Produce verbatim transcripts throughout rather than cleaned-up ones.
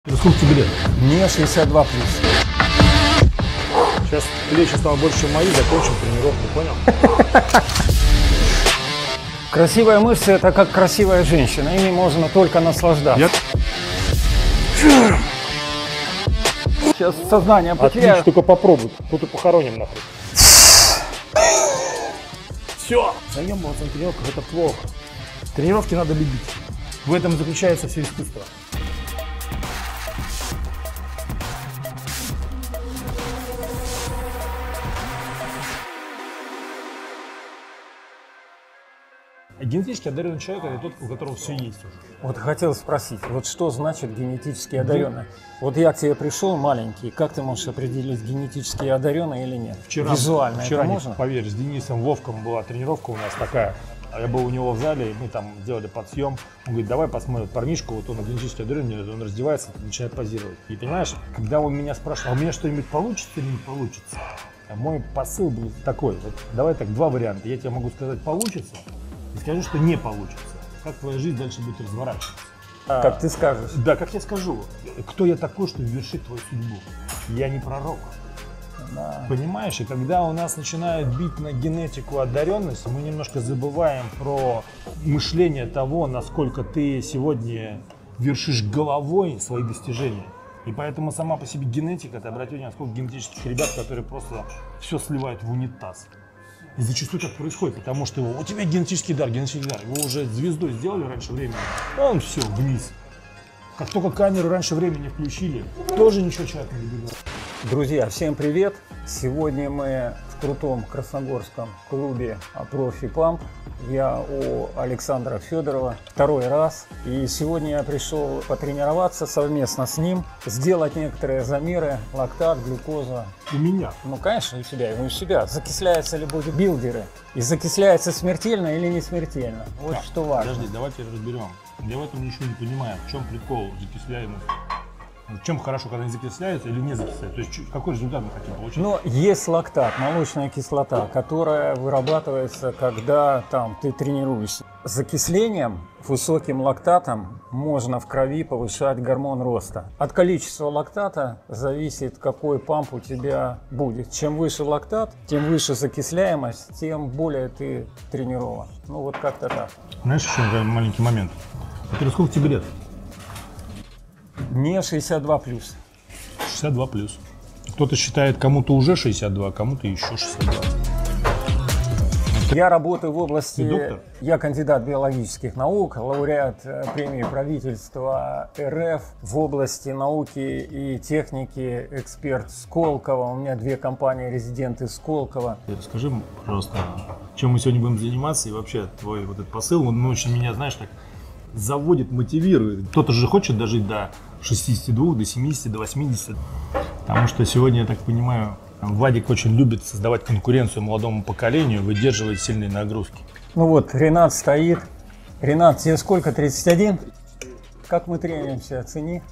Сколько тебе лет? Мне шестьдесят два плюс. Сейчас плечи стало больше, чем мои, закончим тренировку, понял? Красивая мышца – это как красивая женщина, ими можно только наслаждаться. Я... Сейчас сознание потеряю. Отлично, только попробуй, тут и похороним нахуй. Все! Заебываться на тренировках – это плохо. Тренировки надо любить. В этом заключается все искусство. Генетически одаренный человек – это тот, у которого все есть уже. Вот хотел спросить, вот что значит генетически одаренный? Вот я к тебе пришел маленький, как ты можешь определить, генетически одаренный или нет? Вчера, Визуально вчера, это можно? Поверь, с Денисом Вовком была тренировка у нас такая. Я был у него в зале, и мы там делали подсъем. Он говорит, давай посмотрим парнишку, вот он генетически одаренный, он раздевается, начинает позировать. И понимаешь, когда он меня спрашивал, а у меня что-нибудь получится или не получится? А мой посыл был такой, вот давай так, два варианта. Я тебе могу сказать, получится, и скажу, что не получится. Как твоя жизнь дальше будет разворачиваться? Как ты скажешь? Да, как я скажу. Кто я такой, чтобы вершить твою судьбу? Я не пророк. Да. Понимаешь, и когда у нас начинают бить на генетику одаренность, мы немножко забываем про мышление того, насколько ты сегодня вершишь головой свои достижения. И поэтому сама по себе генетика, ты обрати внимание, сколько генетических ребят, которые просто все сливают в унитаз. И зачастую так происходит, потому что у тебя генетический дар, генетический дар, его уже звездой сделали раньше времени, а он все, вниз. Как только камеру раньше времени включили, тоже ничего человек не добивается. Друзья, всем привет! Сегодня мы в крутом красногорском клубе Профи Памп. Я у Александра Федорова второй раз. И сегодня я пришел потренироваться совместно с ним, сделать некоторые замеры, лактат, глюкоза. У меня. Ну, конечно, у тебя, и у себя. Закисляются ли бодибилдеры? И закисляется смертельно или не смертельно? Вот Так, что важно. Подожди, давайте разберем. Я в этом ничего не понимаю. В чем прикол закисляемости? В чем хорошо, когда они закисляются или не закисляются? То есть какой результат мы хотим получить? Но есть лактат, молочная кислота, которая вырабатывается, когда там ты тренируешься. С закислением, высоким лактатом можно в крови повышать гормон роста. От количества лактата зависит, какой памп у тебя будет. Чем выше лактат, тем выше закисляемость, тем более ты тренирован. Ну вот как-то так. Знаешь, еще маленький момент. Во-первых, сколько тебе лет? Мне шестьдесят два плюс. шестьдесят два плюс. Кто-то считает, кому-то уже шестьдесят два, кому-то еще шестьдесят два. Я работаю в области, Ты доктор? Я кандидат биологических наук, лауреат премии правительства эр эф в области науки и техники, эксперт Сколково. У меня две компании резиденты Сколково. Расскажи, пожалуйста, чем мы сегодня будем заниматься и вообще твой вот этот посыл, он очень меня, знаешь, так заводит, мотивирует. Кто-то же хочет дожить до шестидесяти двух, до семидесяти, до восьмидесяти. Потому что сегодня, я так понимаю, Вадик очень любит создавать конкуренцию молодому поколению, выдерживать сильные нагрузки. Ну вот, Ренат стоит. Ренат, тебе сколько? тридцать один? Как мы тренимся? Оцени.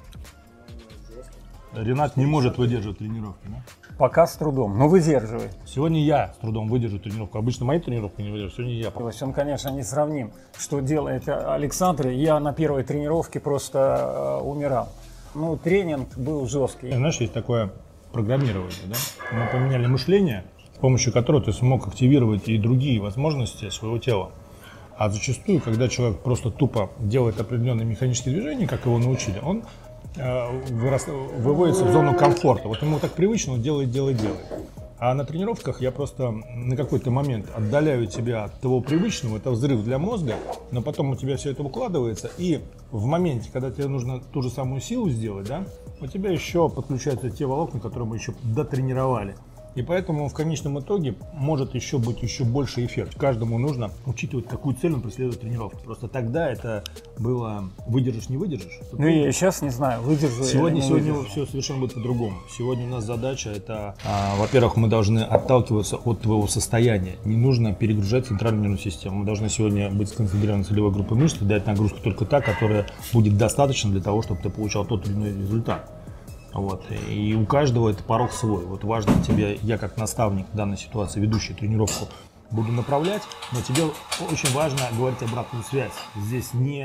Ренат не может выдерживать тренировки, да? Пока с трудом, но выдерживай. Сегодня я с трудом выдержу тренировку. Обычно мои тренировки не выдерживают, сегодня я. То есть он, конечно, не сравним, что делает Александр. Я на первой тренировке просто э, умирал. Ну, тренинг был жесткий. Знаешь, есть такое программирование, да? Мы поменяли мышление, с помощью которого ты смог активировать и другие возможности своего тела. А зачастую, когда человек просто тупо делает определенные механические движения, как его научили, он Вырос, выводится в зону комфорта. Вот ему так привычно, он делает, делает, делает. А на тренировках я просто на какой-то момент отдаляю тебя от того привычного, это взрыв для мозга, но потом у тебя все это укладывается, и в моменте, когда тебе нужно ту же самую силу сделать, да, у тебя еще подключаются те волокна, которые мы еще дотренировали. И поэтому в конечном итоге может еще быть еще больше эффект. Каждому нужно учитывать, какую цель он преследует в тренировке. Просто тогда это было выдержишь, не выдержишь. Ну я сейчас не знаю, выдержу Сегодня, или не сегодня выдержу. все совершенно будет по-другому. Сегодня у нас задача это, а, во-первых, мы должны отталкиваться от твоего состояния. Не нужно перегружать центральную нервную систему. Мы должны сегодня быть сконцентрированы на целевой группе мышц и дать нагрузку только та, которая будет достаточно для того, чтобы ты получал тот или иной результат. Вот. И у каждого это порог свой. Вот важно тебе, я как наставник в данной ситуации, ведущий тренировку, буду направлять, но тебе очень важно говорить обратную связь. Здесь не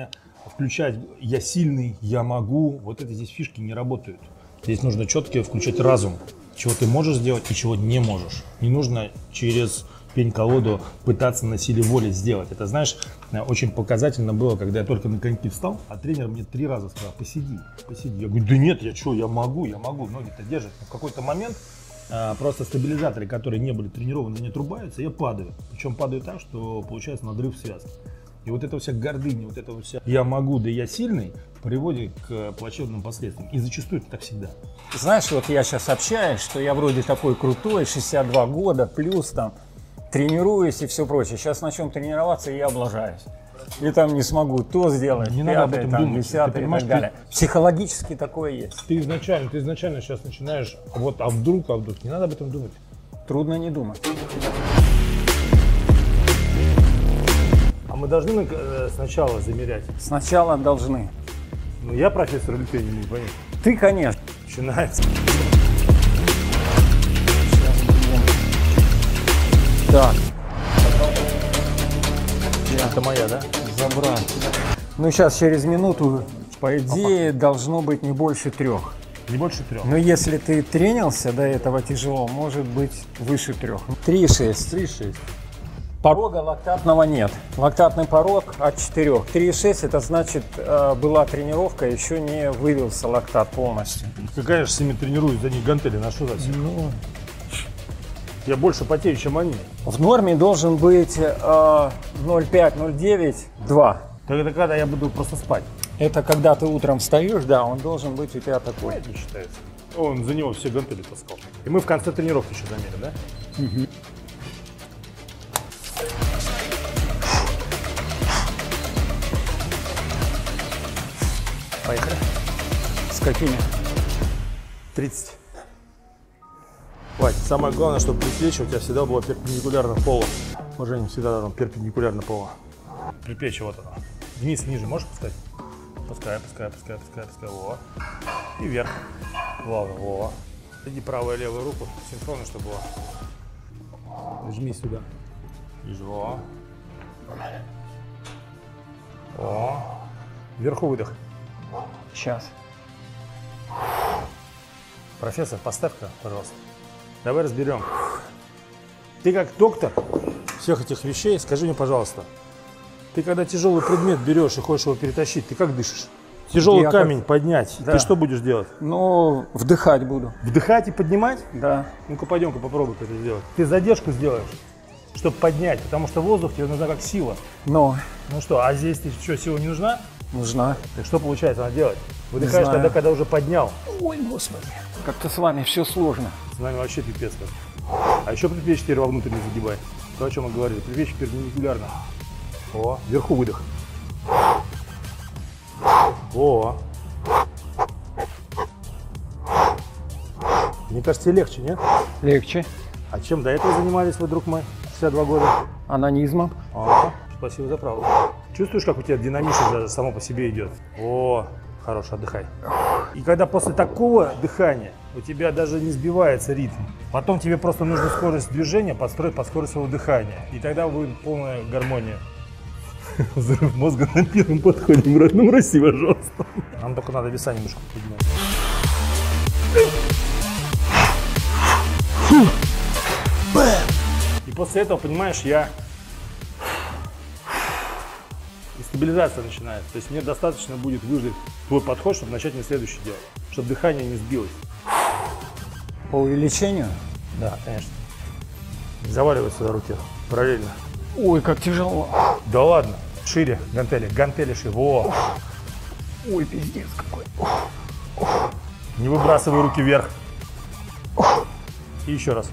включать «я сильный», «я могу», вот это здесь фишки не работают. Здесь нужно четко включать разум, чего ты можешь сделать и чего не можешь. Не нужно через пень-колоду пытаться на силе воли сделать. Это, знаешь, очень показательно было, когда я только на коньки встал, а тренер мне три раза сказал: посиди, посиди. Я говорю: да нет, я что, я могу, я могу, ноги-то держат. Но в какой-то момент а, просто стабилизаторы, которые не были тренированы, не отрубаются, я падаю. Причем падаю так, что получается надрыв связки. И вот эта вся гордыня, вот это вся «я могу, да я сильный» приводит к плачевным последствиям. И зачастую это так всегда. Знаешь, вот я сейчас общаюсь, что я вроде такой крутой, шестьдесят два года, плюс там, тренируюсь и все прочее. Сейчас начнем тренироваться, и я облажаюсь. И там не смогу то сделать, не пятое, надо об этом там, думать. десятое и так далее. Ты... Психологически такое есть. Ты изначально, ты изначально сейчас начинаешь, вот, а вдруг, а вдруг, не надо об этом думать. Трудно не думать. А мы должны сначала замерять? Сначала должны. Ну, я профессор или ты, не могу понять. Ты, конечно. Начинается. Так. Это моя, да? Забрать. Ну, сейчас через минуту, по идее, должно быть не больше трех. Не больше трех. Но если ты тренился до этого тяжело, может быть выше трех. три шесть. три шесть. Порога лактатного нет. Лактатный порог от четырёх. три шесть это значит, была тренировка, еще не вывелся лактат полностью. Ты, конечно, с ними тренируюсь, за них гантели ношу за себя. Ну, я больше потею, чем они. в норме должен быть э, ноль пять ноль девять два. Это когда я буду просто спать. Это когда ты утром встаешь, да, он должен быть у тебя такой. Это не считается. Он за него все гантели таскал. И мы в конце тренировки еще замерим, да? Угу. Поехали. С какими? тридцать. Хватит. Самое главное, чтобы предплечье у тебя всегда было перпендикулярно полу. Уважение всегда должно перпендикулярно полу. Предплечье вот оно. Вниз, ниже можешь пускать? Пускай, пускай, пускай, пускай, пускай. Во. И вверх. Плавно. Во. Иди правую и левую руку синхронно, чтобы было. Жми сюда. Вижу. Во. О. Вверху выдох. Сейчас. Профессор, поставь-ка, пожалуйста. Давай разберем. Ты как доктор всех этих вещей, скажи мне, пожалуйста, ты когда тяжелый предмет берешь и хочешь его перетащить, ты как дышишь? Тяжелый Я камень как... поднять, да. Ты что будешь делать? Ну, вдыхать буду. Вдыхать и поднимать? Да. Ну-ка, пойдем-ка попробуй это сделать. Ты задержку сделаешь, чтобы поднять, потому что воздух тебе нужна как сила. Но. Ну что, а здесь тебе что, сила не нужна? Нужна. Так что получается надо делать? Выдыхаешь тогда, когда уже поднял. Ой, господи. Как-то с вами все сложно. С нами вообще пипец как. А еще предплечье теперь вовнутрь не загибай. То, о чем мы говорили. Предплечье перпендикулярно. О, вверху выдох. О. Мне кажется, тебе легче, нет? Легче. А чем до этого занимались вы, друг мой? шестьдесят два года. Анонизмом. О, спасибо за правду. Чувствуешь, как у тебя динамично даже само по себе идет? О, хорош, отдыхай. И когда после такого дыхания у тебя даже не сбивается ритм, потом тебе просто нужно скорость движения подстроить под скорость своего дыхания. И тогда будет полная гармония. Взрыв мозга на первом подходе, брат. Ну, прости, пожалуйста. Нам только надо веса немножко поднимать. И после этого, понимаешь, я... И стабилизация начинается. То есть мне достаточно будет выжить твой подход, чтобы начать мне следующий делать. Чтобы дыхание не сбилось. По увеличению? Да, конечно. Заваливай сюда руки параллельно. Ой, как тяжело. Да ладно. Шире гантели. Гантели шире. Во. Ой, пиздец какой. Не выбрасывай руки вверх. И еще раз.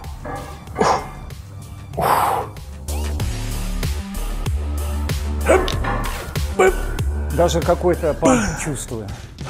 Даже какой-то панк чувствую.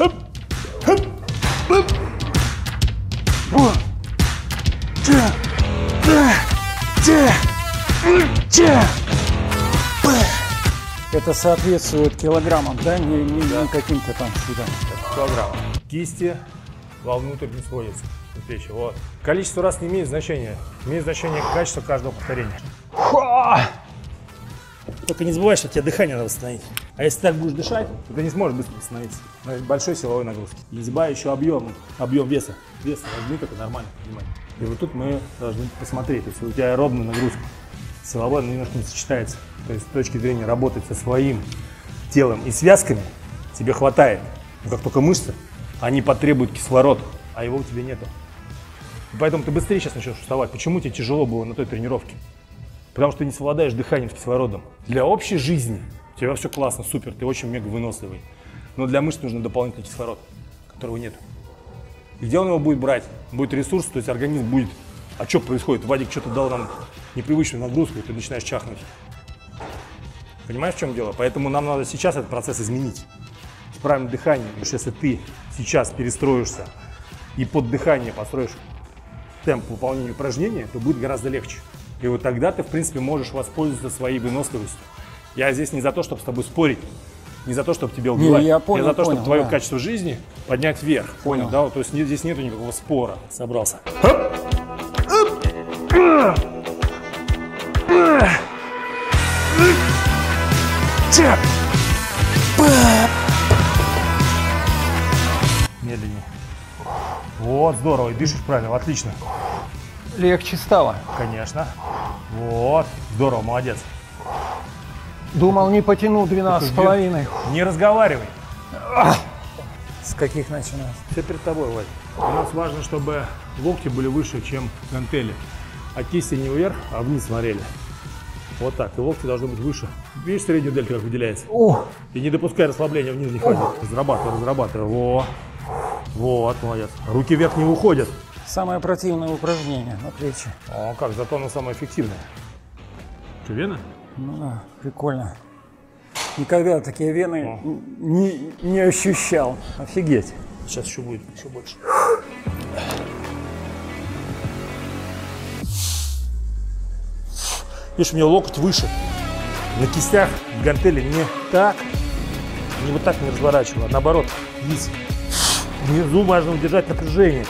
Это соответствует килограммам, да? Не, не, да. не каким-то там сюда. Килограмм. Кисти вовнутрь не сходятся. Плечи. Вот. Количество раз не имеет значения. Имеет значение качество каждого повторения. Только не забывай, что тебе дыхание надо восстановить. А если ты так будешь дышать, то ты не сможешь быстро восстановиться. Большой силовой нагрузки. Изба еще объем, объем веса. Вес возьми только нормально, понимаете. И вот тут мы должны посмотреть, если у тебя аэробная нагрузка, силовая немножко не сочетается. То есть с точки зрения работать со своим телом и связками тебе хватает. Но как только мышцы, они потребуют кислород, а его у тебя нету. И поэтому ты быстрее сейчас начнешь уставать. Почему тебе тяжело было на той тренировке? Потому что ты не совладаешь дыханием с кислородом. Для общей жизни у тебя все классно, супер, ты очень мега выносливый. Но для мышц нужен дополнительный кислород, которого нет. И где он его будет брать? Будет ресурс, то есть организм будет... А что происходит? Вадик что-то дал нам непривычную нагрузку, и ты начинаешь чахнуть. Понимаешь, в чем дело? Поэтому нам надо сейчас этот процесс изменить. С правильным дыханием. Потому что если ты сейчас перестроишься и под дыхание построишь темп выполнения упражнения, то будет гораздо легче. И вот тогда ты, в принципе, можешь воспользоваться своей выносливостью. Я здесь не за то, чтобы с тобой спорить, не за то, чтобы тебя убивать. Не, я понял, я за то, понял, чтобы твое да. качество жизни поднять вверх. Понял. Да? То есть здесь нету никакого спора. Собрался. Медленнее. Вот, здорово. И дышишь правильно, отлично. Легче стало. Конечно. Вот, здорово, молодец. Думал, не потяну двенадцать с половиной. Не разговаривай. С каких начинаешь? Все перед тобой, Вадь. У нас важно, чтобы локти были выше, чем гантели. А кисти не вверх, а вниз смотрели. Вот так. И локти должны быть выше. Видишь, средняя дельта как выделяется? О! И не допускай расслабления в нижней фазе. Разрабатывай, разрабатывай. Во. Вот, молодец. Руки вверх не уходят. Самое противное упражнение на плечи. О, как, зато оно самое эффективное. Что, вена? Ну да, прикольно. Никогда такие вены не, не ощущал. Офигеть. Сейчас еще будет, еще больше. Видишь, у меня локоть выше. На кистях гантели не так, не вот так не разворачиваю, а наоборот, вниз. Внизу важно удержать напряжение.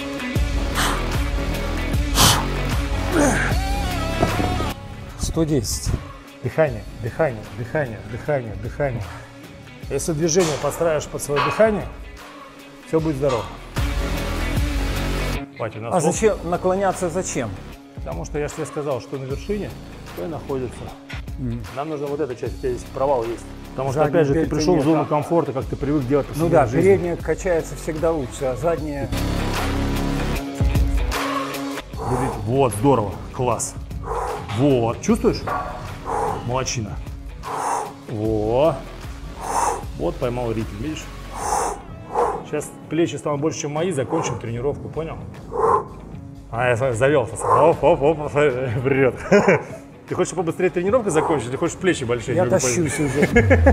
сто десять. Дыхание, дыхание, дыхание, дыхание, дыхание. Если движение подстраиваешь под свое дыхание, все будет здорово. Вать, у нас А лоб- зачем наклоняться? Зачем? Потому что я же тебе сказал, что на вершине, то и находится. Нам нужна вот эта часть, у тебя здесь провал есть. Потому что, Задней опять же, ты дельты пришел в нет, зону а? комфорта, как ты привык делать по Ну да, передняя качается всегда лучше, а задняя... Вот, здорово, класс. Вот, чувствуешь? Молодчина. Во. Вот поймал ритм, видишь? Сейчас плечи станут больше, чем мои, закончим тренировку, понял? А, я завелся. Оп, оп, оп, вперед. Ты хочешь побыстрее тренировку закончить, или хочешь плечи большие? Я тащусь уже.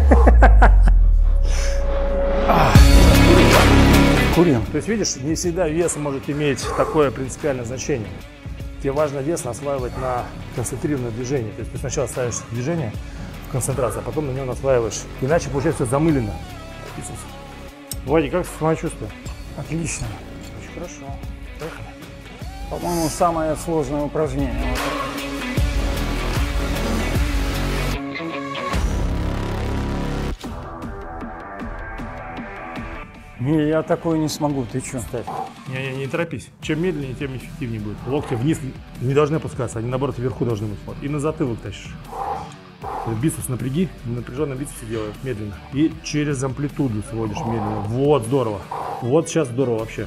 Курим. То есть, видишь, не всегда вес может иметь такое принципиальное значение. Тебе важно вес наслаивать на концентрированное движение. То есть ты сначала ставишь движение в концентрацию, а потом на него наслаиваешь. Иначе получается все замылено. Вадик, как самочувствие? Отлично. Очень хорошо. Поехали. По-моему, самое сложное упражнение. Не, я такое не смогу, ты что? Не, не, не торопись. Чем медленнее, тем эффективнее будет. Локти вниз не должны опускаться, они наоборот вверху должны быть. Вот. И на затылок тащишь. Бицепс напряги, на напряженном бицепсе делаю медленно. И через амплитуду сводишь медленно. Вот, здорово. Вот сейчас здорово вообще.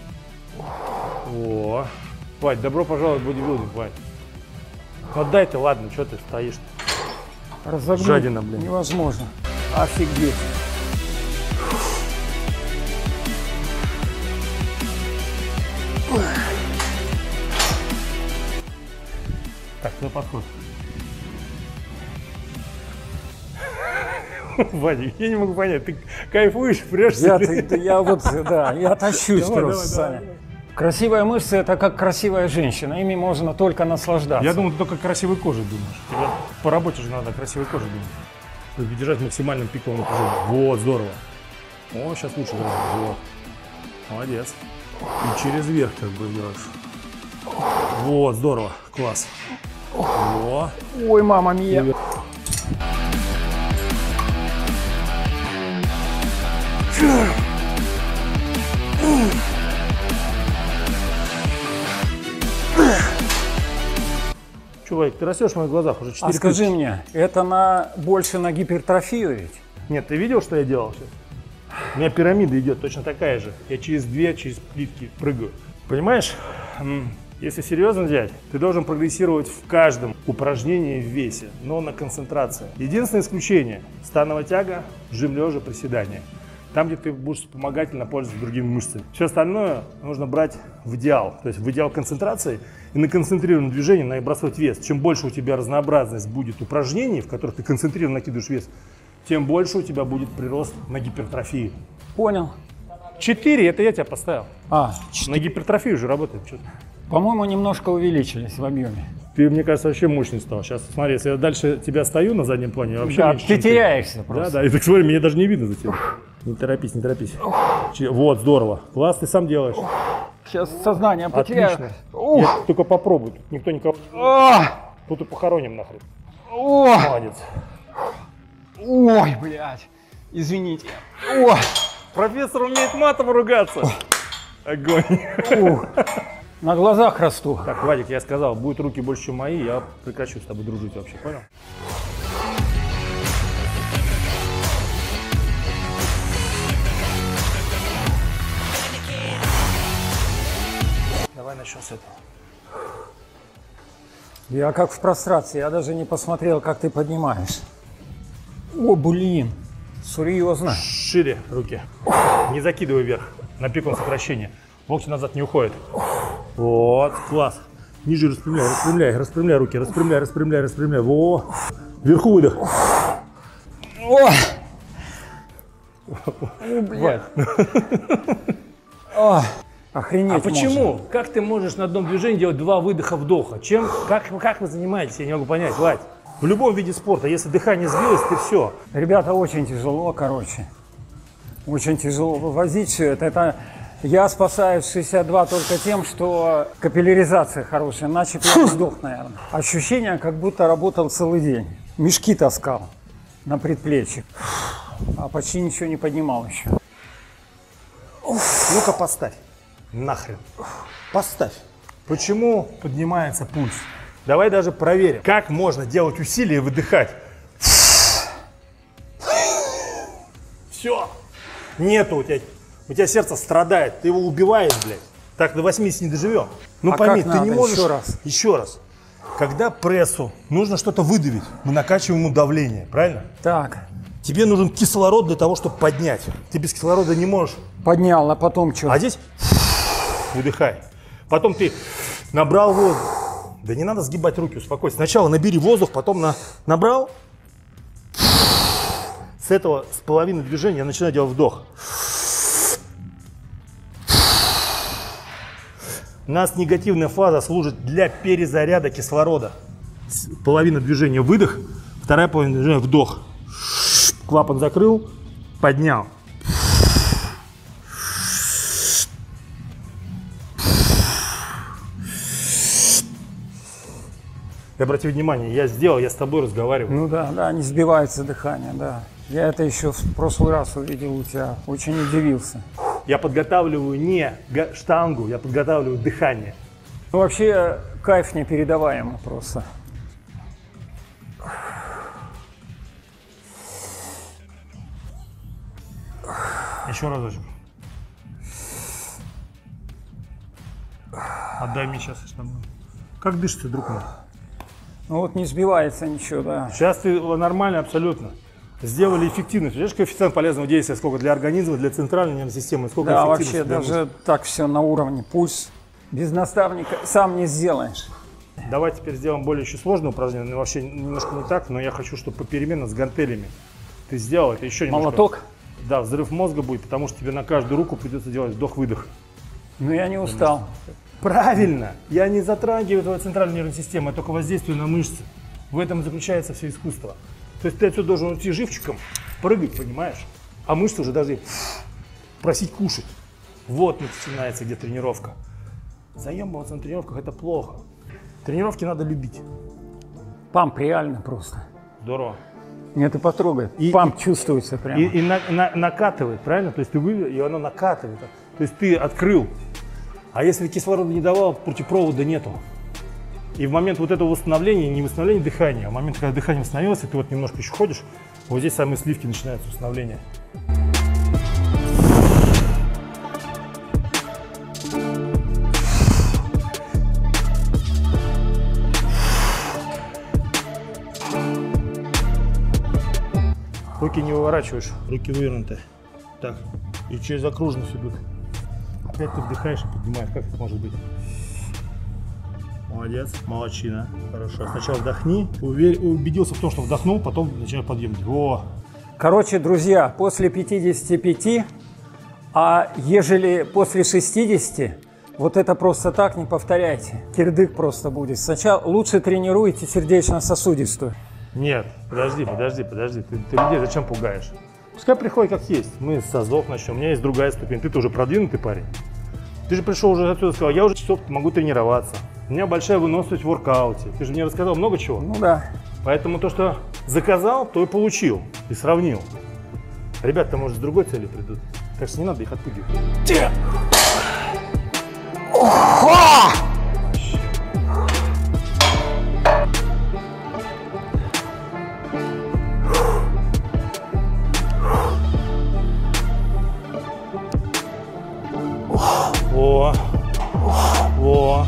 О, Вать, добро пожаловать в бодибилдинг, Вать. Ну отдай ты, ладно, что ты стоишь? Разогнуть Жадина, блин. невозможно. Офигеть. Так, твой подход. Вадик, я не могу понять, ты кайфуешь, прешься? Я, ты- я вот, да, я тащусь Давай, просто, давай, Саня. давай. Красивая мышца – это как красивая женщина, ими можно только наслаждаться. Я думаю, ты только красивой кожей думаешь. Тебе по работе же надо красивой кожей думать. Чтобы держать в максимальном пиковом напряжении. Вот, здорово. О, сейчас лучше гораздо. Вот. Молодец. И через верх как бы делаешь. Вот, здорово. Класс. Во. Ой, мама мия. Чувак, ты растешь в моих глазах уже четыре. А скажи мне, это на больше на гипертрофию ведь? Нет, ты видел, что я делал сейчас? У меня пирамида идет точно такая же. Я через две, через плитки прыгаю. Понимаешь, если серьезно взять, ты должен прогрессировать в каждом упражнении в весе, но на концентрации. Единственное исключение – становая тяга, жим лежа, приседания. Там, где ты будешь вспомогательно пользоваться другими мышцами. Все остальное нужно брать в идеал, то есть в идеал концентрации и на концентрированном движении надо бросать вес. Чем больше у тебя разнообразность будет упражнений, в которых ты концентрированно накидываешь вес, тем больше у тебя будет прирост на гипертрофии. Понял. Четыре, это я тебя поставил. А, на гипертрофию уже работает что-то. По-моему, немножко увеличились в объеме. Ты, мне кажется, вообще мощный стал. Сейчас, смотри, если я дальше тебя стою на заднем плане, я вообще Да, меньше, ты чем теряешься ты. просто. Да, да, и так смотри, меня даже не видно за тебя. Не торопись, не торопись. Че- Вот, здорово. Класс, ты сам делаешь. Сейчас сознание потеряю. Отлично. Я только попробуй. Тут никто никого... А! Тут и похороним нахрен. О! Молодец. Ой, блядь. Извините. О! Профессор умеет матом ругаться. Огонь. Ух. На глазах расту. Так, Вадик, я сказал, будет руки больше, чем мои, я прекращу с тобой дружить вообще, понял? Давай начнем с этого. Я как в прострации, я даже не посмотрел, как ты поднимаешь. О, блин. Серьезно. Шире руки. Не закидывай вверх. На пиковом сокращении. Локти назад не уходят. Вот, класс. Ниже распрямляй, распрямляй, распрямляй руки, распрямляй, распрямляй, распрямляй. Во. Вверху выдох. О! О, блядь. О, охренеть А почему? можно. Как ты можешь на одном движении делать два выдоха-вдоха? Чем, как, как вы занимаетесь? Я не могу понять, Вадь. В любом виде спорта, если дыхание сбилось, ты все. Ребята, очень тяжело, короче. Очень тяжело вывозить все это. Это я спасаюсь шестьдесят два только тем, что капилляризация хорошая, иначе бы я сдох, наверное. Ощущение, как будто работал целый день. Мешки таскал на предплечье, а почти ничего не поднимал еще. Ну-ка поставь. Нахрен. Поставь. Почему поднимается пульс? Давай даже проверим, как можно делать усилия и выдыхать. Все. Нету у тебя. У тебя сердце страдает, ты его убиваешь, блядь. Так до восьмидесяти не доживем. Ну А пойми, как ты надо? не можешь. Еще раз. Еще раз. Когда прессу нужно что-то выдавить, мы накачиваем ему давление, правильно? Так, Тебе нужен кислород для того, чтобы поднять. Ты без кислорода не можешь. поднял, а потом что? А здесь выдыхай. Потом ты набрал воздух. Да не надо сгибать руки, успокойся. Сначала набери воздух, потом на... набрал. С этого, с половины движения я начинаю делать вдох. У нас негативная фаза служит для перезаряда кислорода. Половина движения выдох, вторая половина движения вдох. Клапан закрыл, поднял. И обрати внимание, я сделал, я с тобой разговариваю. Ну да, да, не сбивается дыхание, да. Я это еще в прошлый раз увидел у тебя, очень удивился. Я подготавливаю не штангу, я подготавливаю дыхание. Ну, вообще, кайф непередаваемый просто. Еще разочек. Отдай мне сейчас, если нормально. Как дышится, друг мой? Ну вот не сбивается ничего, да. Сейчас ты нормально абсолютно. Сделали эффективность. Видишь, коэффициент полезного действия сколько для организма, для центральной нервной системы, сколько Да, эффективности вообще для даже мышц. так все на уровне. Пульс без наставника сам не сделаешь. Давай теперь сделаем более еще сложное упражнение. Ну, вообще немножко не так, но я хочу, чтобы попеременно с гантелями ты сделал это еще немножко. Молоток? Да, взрыв мозга будет, потому что тебе на каждую руку придется делать вдох-выдох. Ну я не устал. Правильно! Я не затрагиваю твою центральную нервную систему, я только воздействую на мышцы. В этом заключается все искусство. То есть ты отсюда должен уйти живчиком, прыгать, понимаешь? А мышцы уже должны просить кушать. Вот начинается где тренировка. Заебываться на тренировках – это плохо. Тренировки надо любить. Памп реально просто. Здорово. Нет, ты потрогай. И, Памп чувствуется прямо. И, и на, на, накатывает, правильно? То есть ты вывел, и оно накатывает. То есть ты открыл. А если кислорода не давал, путепровода нету. И в момент вот этого восстановления, не восстановления дыхания, а в момент, когда дыхание восстановилось, и ты вот немножко еще ходишь, вот здесь самые сливки начинаются восстановление. Руки не выворачиваешь, руки вывернуты. Так, и через окружность идут. Опять ты вдыхаешь и поднимаешь. Как это может быть? Молодец, молодчина. Хорошо. Сначала вдохни, уверь, убедился в том, что вдохнул, потом начинаешь подъем. О! Короче, друзья, после пятидесяти пяти, а ежели после шестидесяти, вот это просто так не повторяйте. Кирдык просто будет. Сначала лучше тренируйте сердечно-сосудистую. Нет, подожди, подожди, подожди. Ты, ты людей зачем пугаешь? Пускай приходит как есть. Мы с азов начнем. У меня есть другая ступень. Ты тоже продвинутый парень. Ты же пришел уже отсюда и сказал, я уже часов могу тренироваться. У меня большая выносливость в воркауте. Ты же мне рассказал много чего. Ну да. Поэтому то, что заказал, то и получил. И сравнил. Ребята, может, с другой целью придут. Так что не надо их отпугивать. Во, во.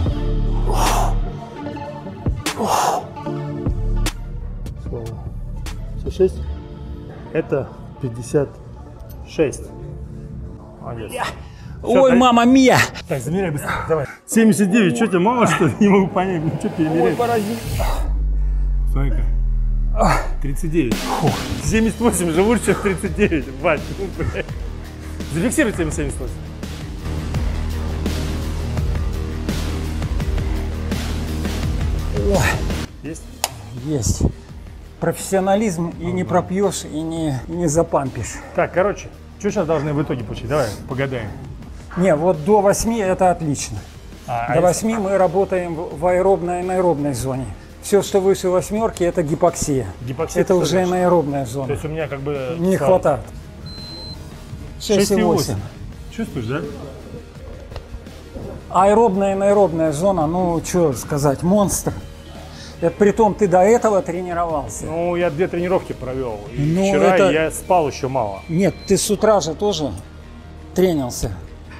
сто шесть. Это пятьдесят шесть. Молодец. Ой, так, мама мия! Так, замеряй быстро. Давай. семьдесят девять. Что тебе мало, что ли? Не могу понять. Ну, что перемерять? Ой, паразит. Смотри-ка. тридцать девять. Фух. семьдесят восемь же лучше, чем тридцать девять. Бать, ну, блядь. Зафиксируй семьдесят восемь. Ой. Есть? Есть. Профессионализм и не пропьешь, и не, и не запампишь. Так, короче, что сейчас должны в итоге получить? Давай, погадаем. Не, вот до восьми это отлично. А, До а восьми мы работаем в аэробной и анаэробной зоне. Все, что выше восьмерки, это гипоксия. Гипоксия это уже значит? анаэробная То зона. есть у меня как бы... Не стало хватает. шесть и восемь. Чувствуешь, да? Аэробная и анаэробная зона, ну, что сказать, монстр. Это притом ты до этого тренировался. Ну, я две тренировки провел. И Ну, вчера это- я спал еще мало. Нет, ты с утра же тоже тренился.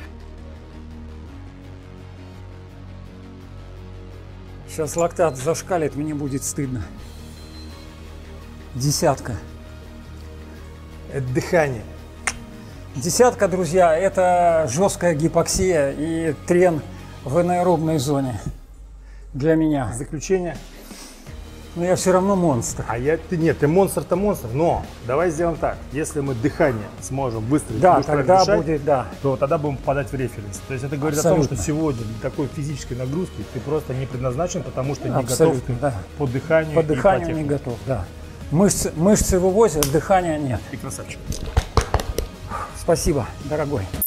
Сейчас лактат зашкалит, мне будет стыдно. Десятка. Это дыхание. Десятка, друзья, это жесткая гипоксия и трен в анаэробной зоне для меня. Заключение. Но я все равно монстр. А я... Ты, нет, ты монстр-то монстр. Но давай сделаем так. Если мы дыхание сможем выстроить, Да, будешь правильно тогда дышать, будет, да. то тогда будем попадать в референс. То есть это говорит Абсолютно. о том, что сегодня для такой физической нагрузки ты просто не предназначен, потому что не Абсолютно, готов да. по дыханию По и по дыханию не технике. готов, да. Мышцы, мышцы вывозят, дыхания нет. Ты красавчик. Спасибо, дорогой.